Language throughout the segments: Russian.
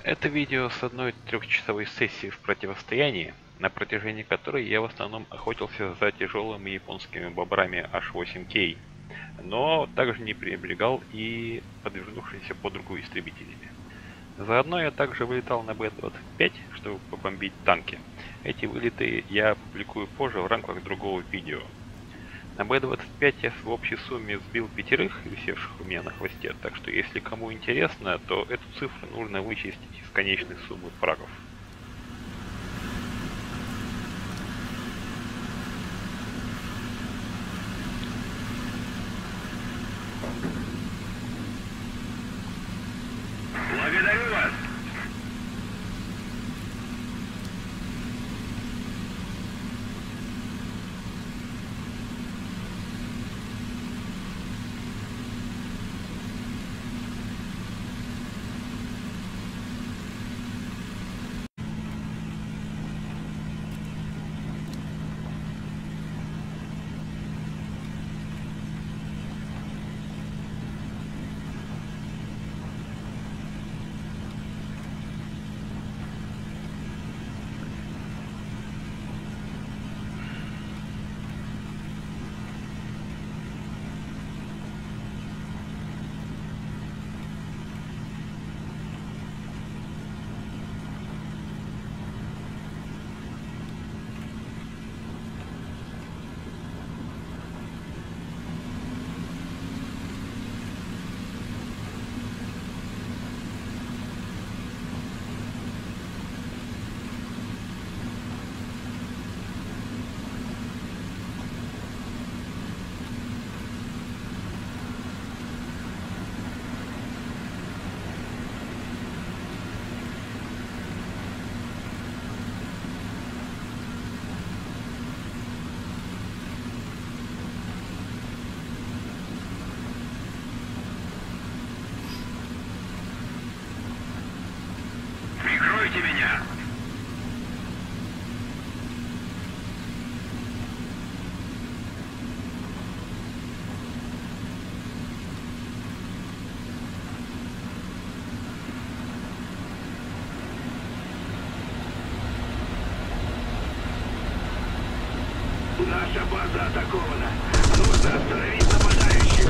Это видео с одной трехчасовой сессии в противостоянии, на протяжении которой я в основном охотился за тяжелыми японскими бобрами H8K, но также не пренебрегал и подвернувшимися под руку истребителями. Заодно я также вылетал на Б-25, чтобы побомбить танки. Эти вылеты я опубликую позже в рамках другого видео. На Б-25 я в общей сумме сбил 5, висевших у меня на хвосте, так что если кому интересно, то эту цифру нужно вычесть из конечной суммы фрагов. Благодарю вас! Прикройте меня! Наша база атакована. Нужно остановить нападающих.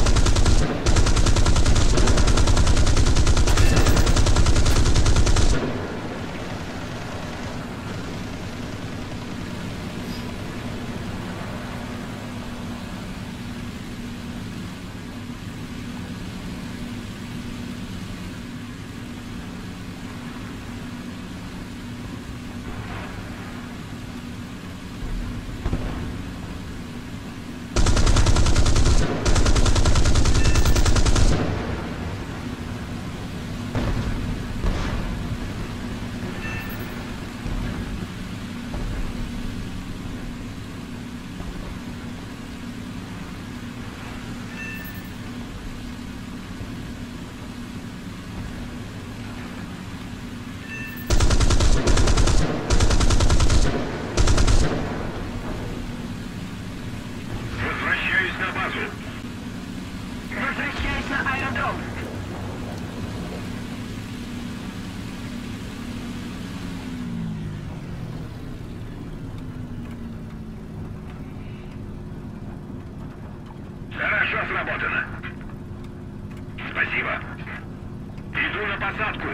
Возвращаюсь на базу. Возвращаюсь на аэродром. Хорошо сработано. Спасибо. Иду на посадку.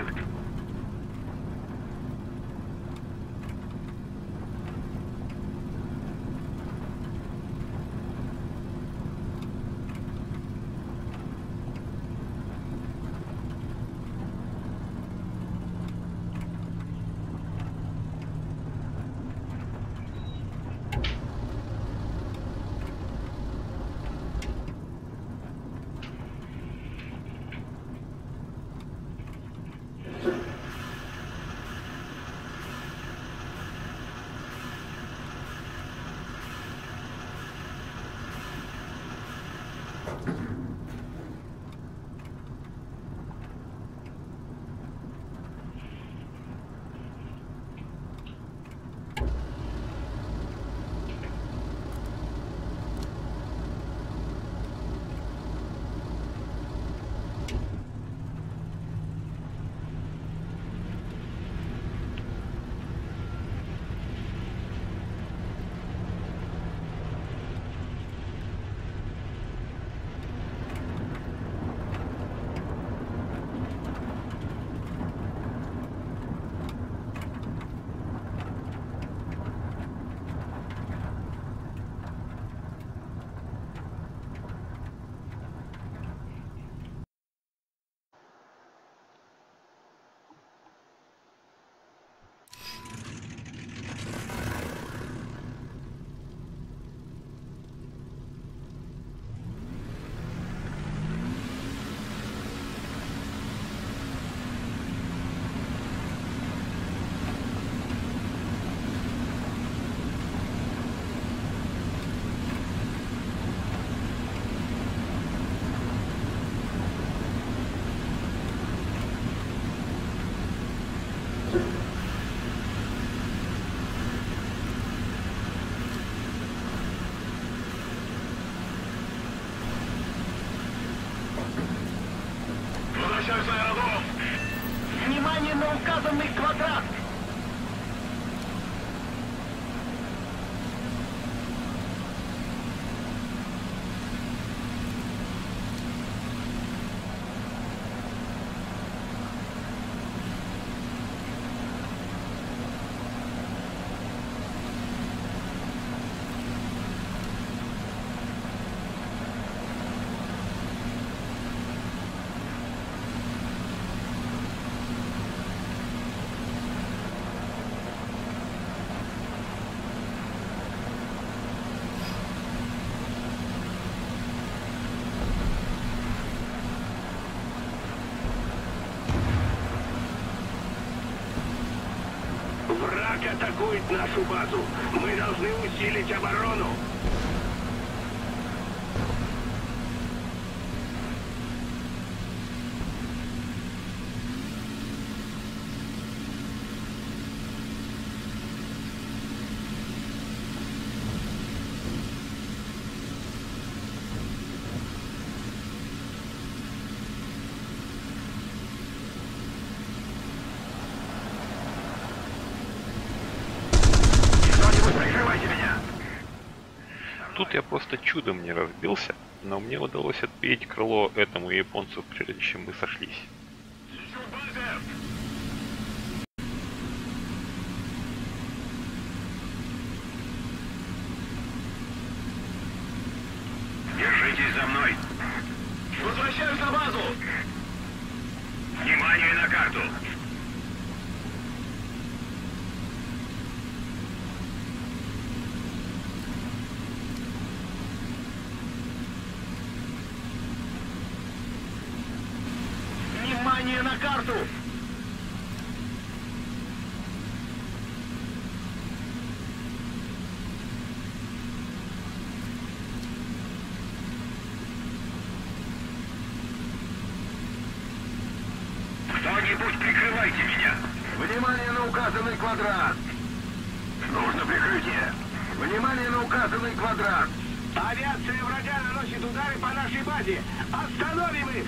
Возвращаюсь на аэродром. Внимание на указанный квадрат! Враг атакует нашу базу. Мы должны усилить оборону. Кто-нибудь прикрывайте меня. Тут я просто чудом не разбился, но мне удалось отбить крыло этому японцу, прежде чем мы сошлись. Еще в базе. Держитесь за мной. Возвращаюсь на базу! Внимание на карту. Внимание на карту! Кто-нибудь прикрывайте меня. Внимание на указанный квадрат! Нужно прикрытие. Внимание на указанный квадрат! Авиация врага наносит удары по нашей базе. Остановим их!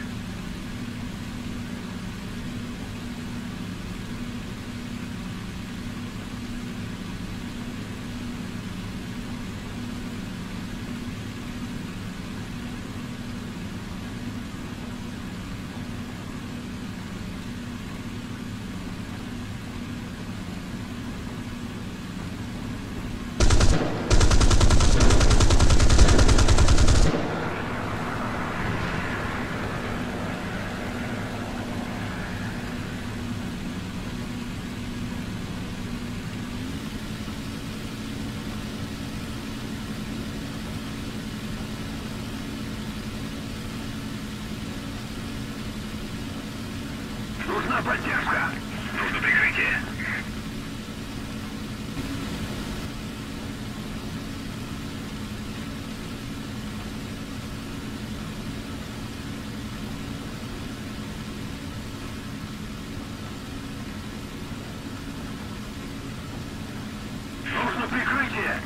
Нужна поддержка. Нужно прикрытие. Нужно прикрытие.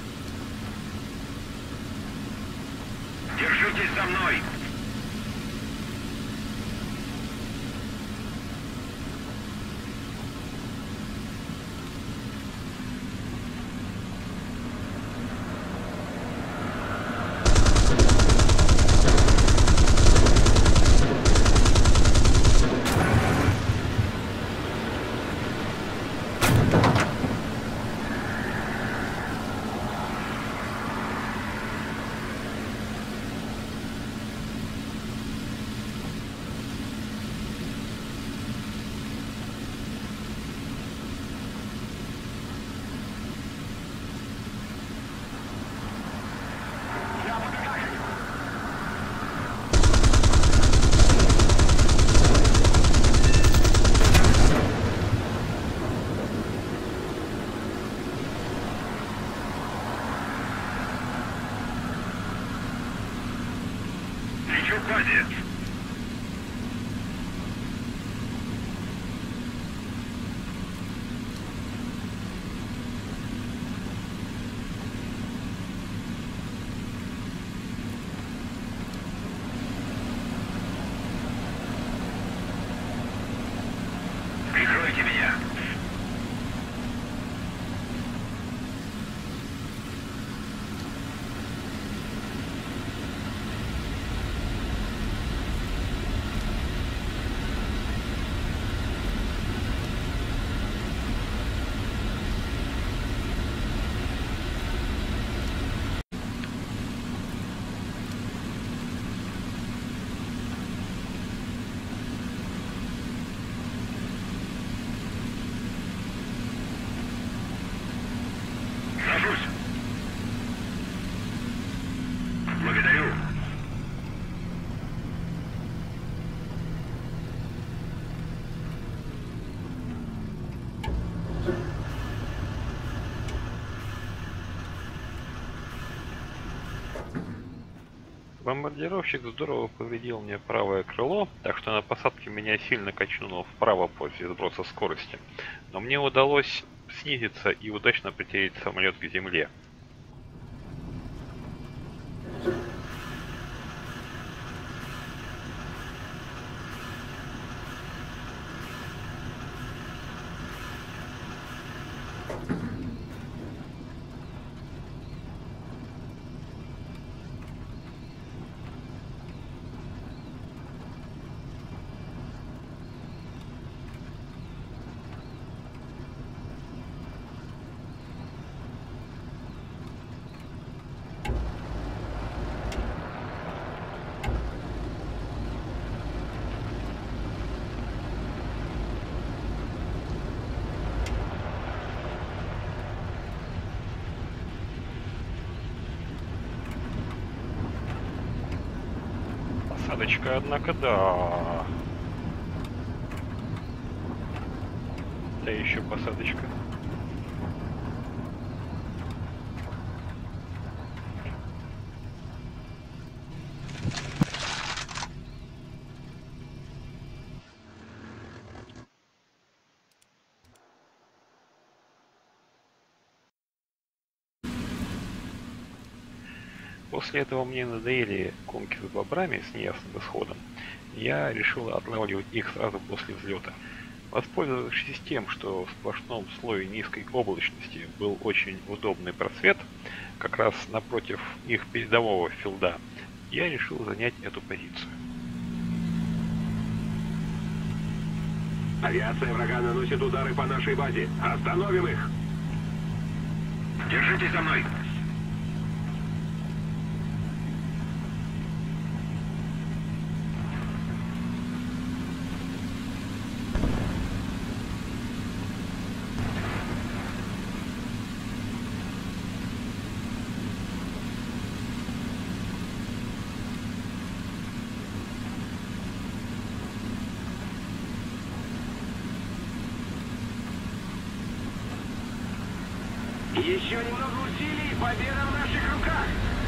Держитесь за мной. Лечу к базе. Бомбардировщик здорово повредил мне правое крыло, так что на посадке меня сильно качнуло вправо после сброса скорости. Но мне удалось снизиться и удачно прицелить самолет к земле. Посадочка, однако, да. Да еще посадочка. После этого мне надоели гонки с бобрами с неясным исходом. Я решил отлавливать их сразу после взлета. Воспользовавшись тем, что в сплошном слое низкой облачности был очень удобный просвет, как раз напротив их передового филда, я решил занять эту позицию. Авиация врага наносит удары по нашей базе. Остановим их! Держитесь за мной! Еще немного усилий, победа в наших руках!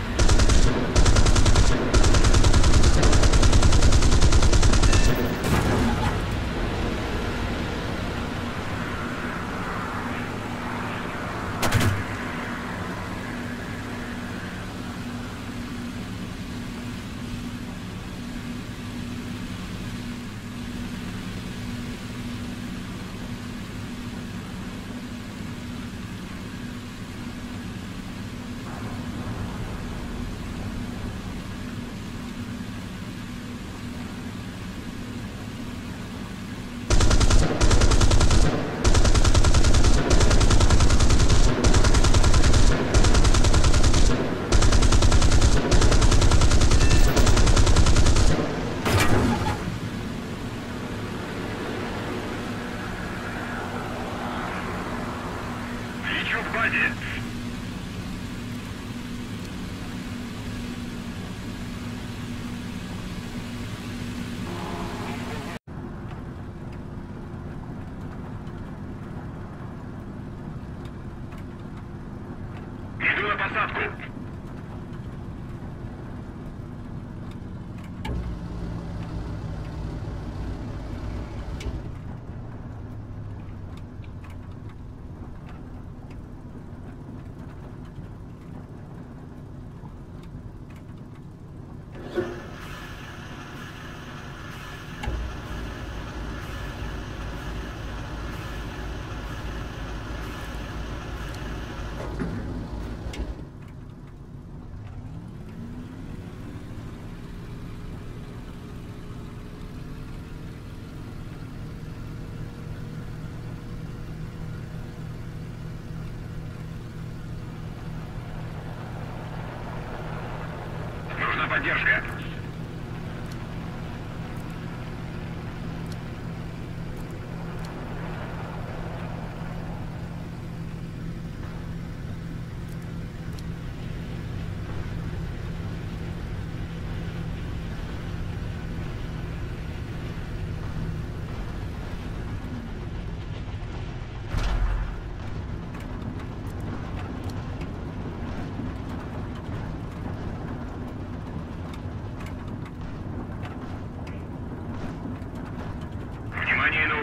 Иду на посадку! Поддержка.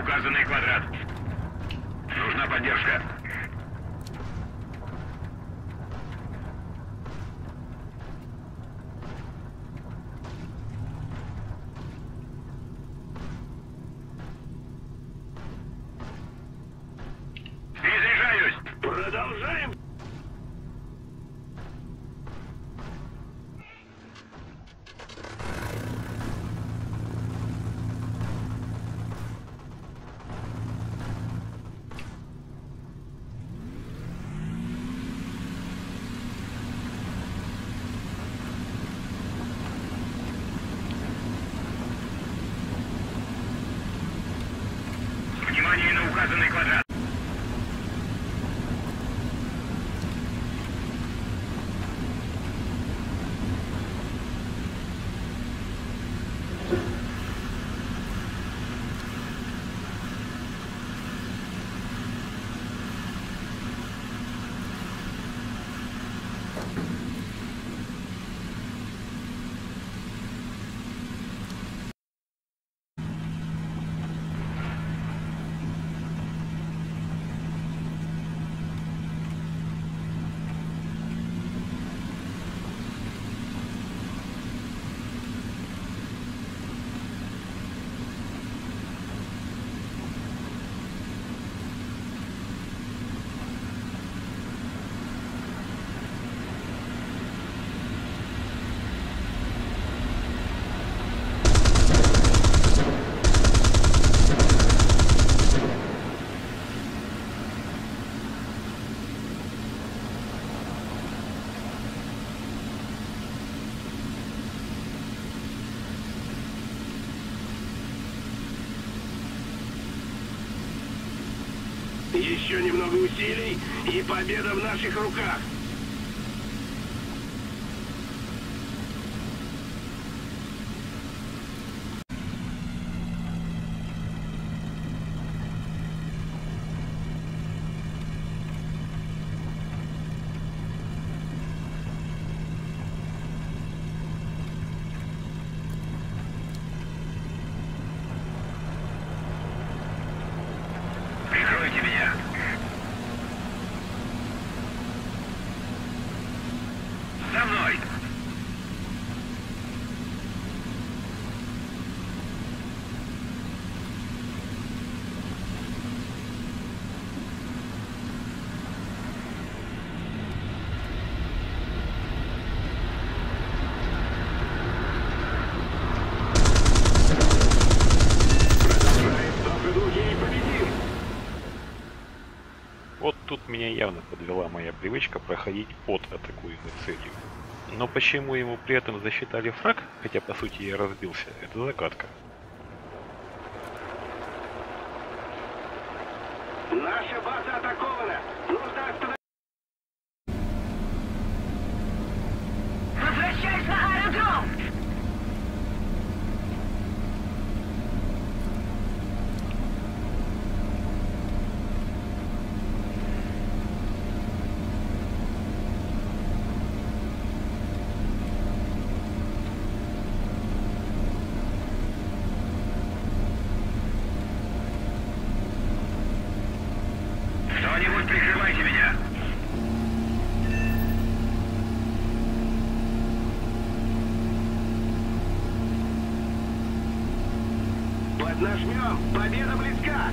указанный квадрат. Нужна поддержка. Перезаряжаюсь. Продолжаем. Внимание на указанный квадрат. Еще немного усилий, и победа в наших руках. Прикройте меня. За мной! Продолжаем в том же духе и победим! Вот тут меня явно подвела моя привычка проходить под атакуемой целью. Но почему ему при этом засчитали фраг, хотя по сути я разбился, это загадка. Наша база атакована. Нужно остановить. Возвращайся на аэродром! Кто-нибудь прикрывайте меня! Поднажмем. Победа близка.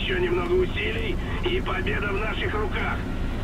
Еще немного усилий, и победа в наших руках.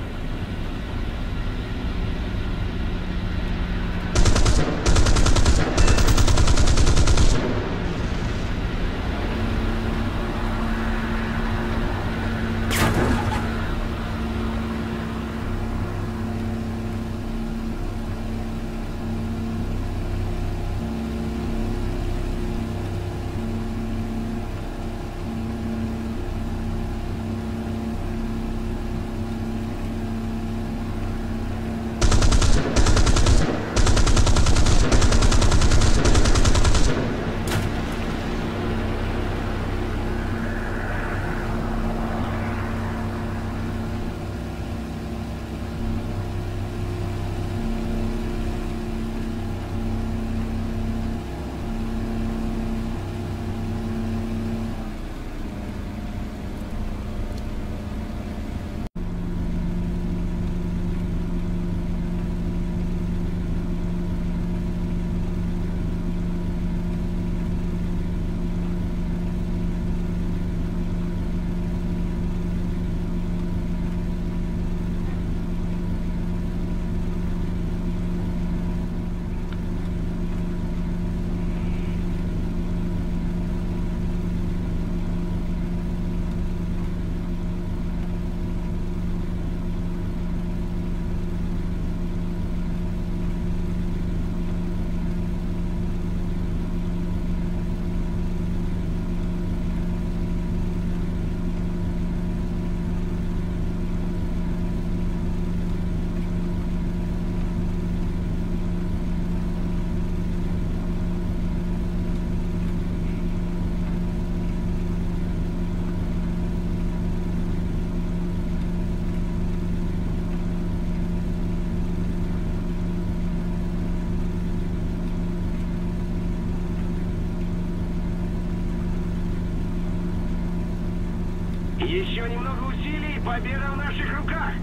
Еще немного усилий, и победа в наших руках.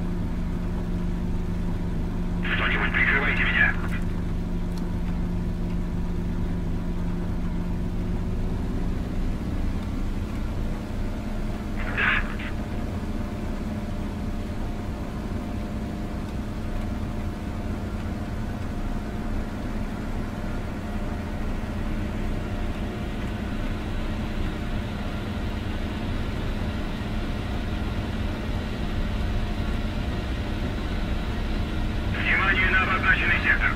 Кто-нибудь прикрывайте меня. Внимание на обозначенный сектор.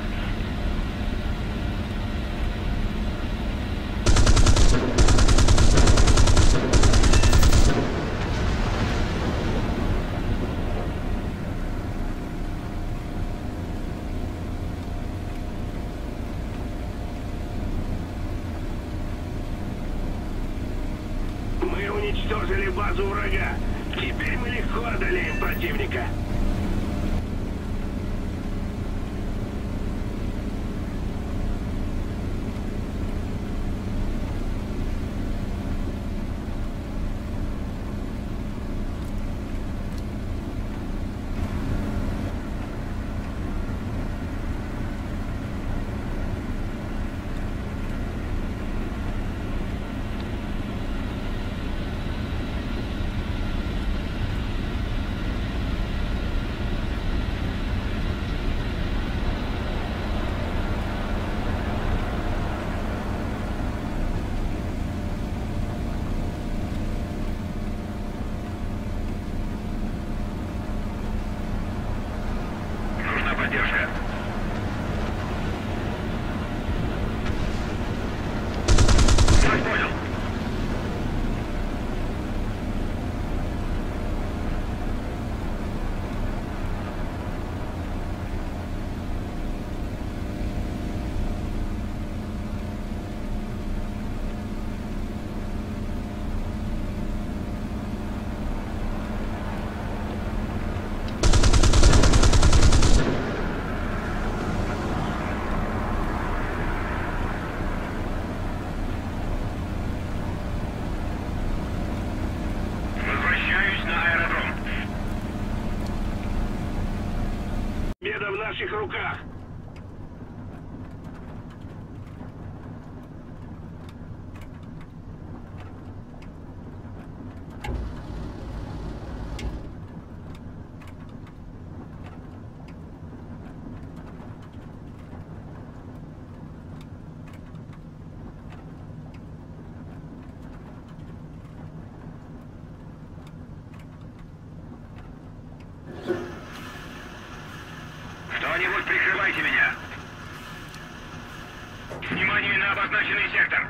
Мы уничтожили базу врага. Теперь мы легко одолеем противника. Нужна поддержка. Вас понял. Возвращаюсь на аэродром. Победа в наших руках. Кто-нибудь прикрывайте меня! Внимание на обозначенный сектор!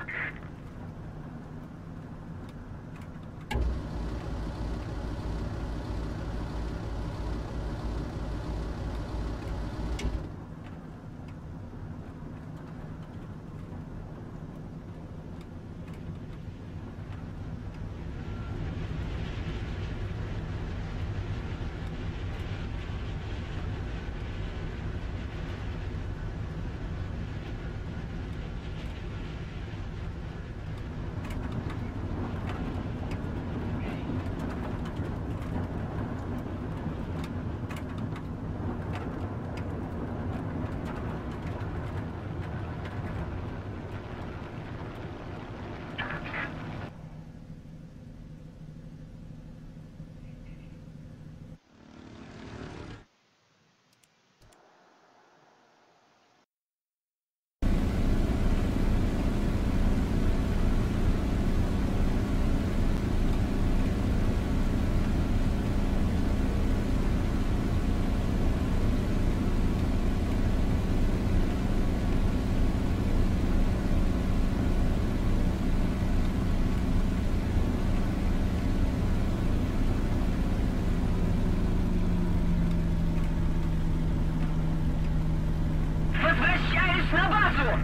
Возвращаюсь на базу!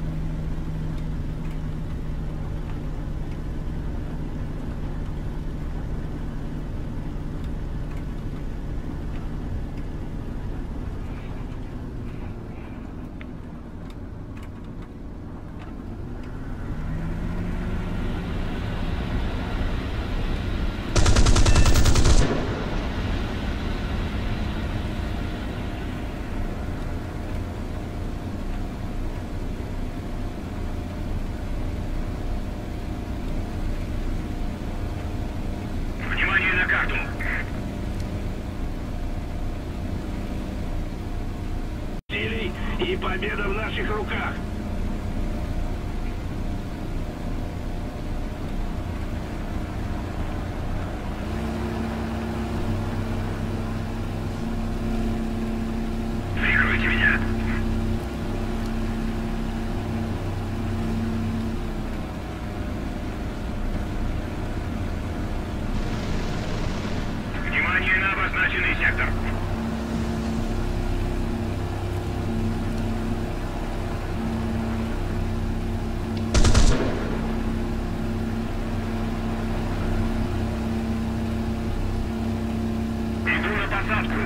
Внимание на карту! Усилий и победа в наших руках! Прикройте меня! Внимание на обозначенный сектор! Иду на посадку!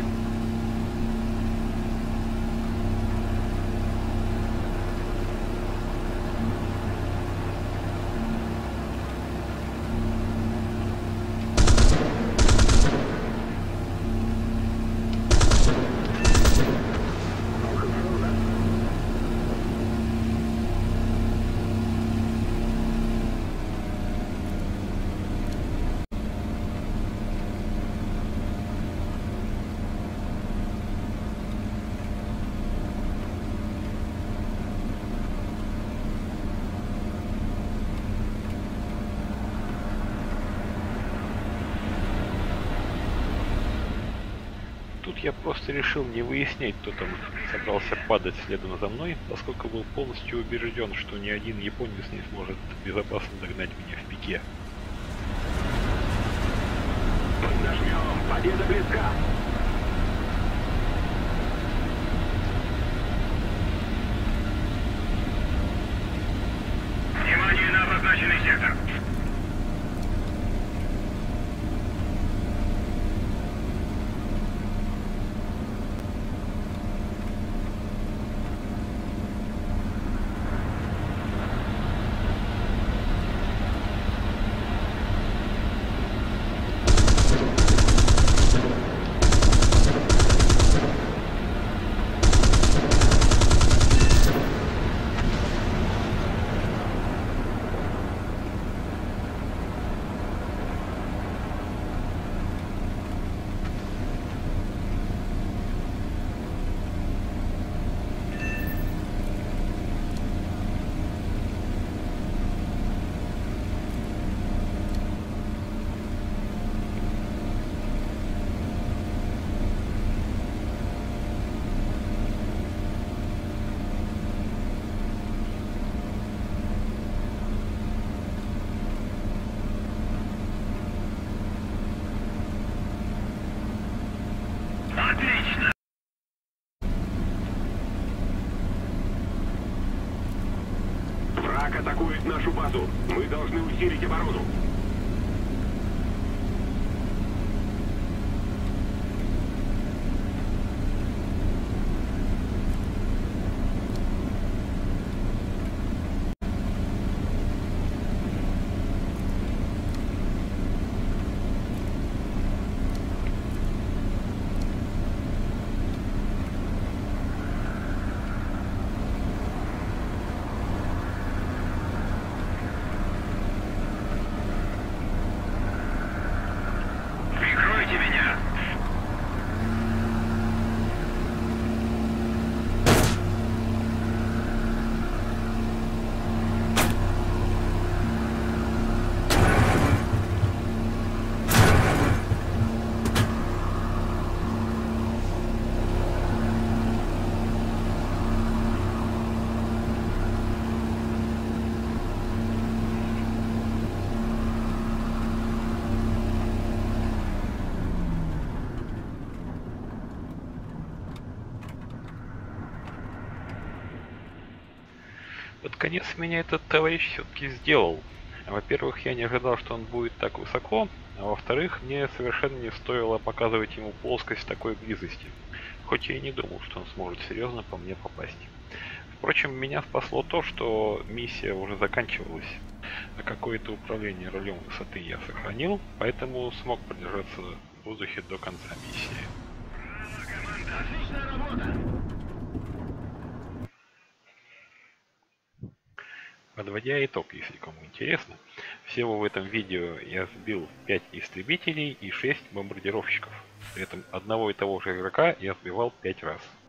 Тут я просто решил не выяснять, кто там собрался падать следом за мной, поскольку был полностью убежден, что ни один японец не сможет безопасно догнать меня в пике. Поднажмем! Победа близка! Внимание на обозначенный сектор! Отлично! Враг атакует нашу базу. Мы должны усилить оборону. Прикройте меня! Под конец меня этот товарищ все-таки сделал. Во-первых, я не ожидал, что он будет так высоко, а во-вторых, мне совершенно не стоило показывать ему плоскость в такой близости, хоть я и не думал, что он сможет серьезно по мне попасть. Впрочем, меня спасло то, что миссия уже заканчивалась, а какое-то управление рулем высоты я сохранил, поэтому смог продержаться в воздухе до конца миссии. Отличная работа! Подводя итог, если кому интересно, всего в этом видео я сбил 5 истребителей и 6 бомбардировщиков. При этом одного и того же игрока я сбивал 5 раз.